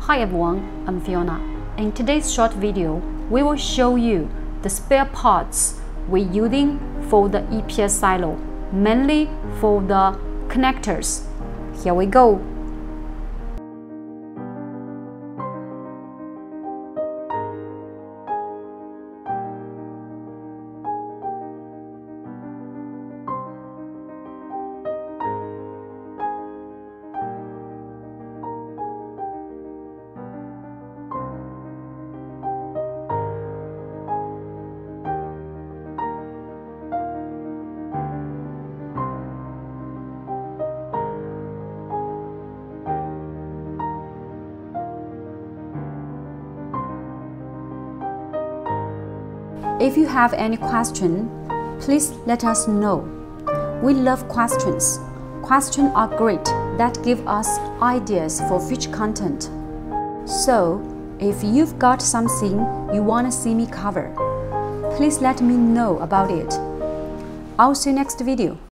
Hi everyone, I'm Fiona. In today's short video, we will show you the spare parts we're using for the EPS Silo, mainly for the connectors. Here we go. If you have any question, please let us know. We love questions. Questions are great that give us ideas for future content. So, if you've got something you want to see me cover, please let me know about it. I'll see you next video.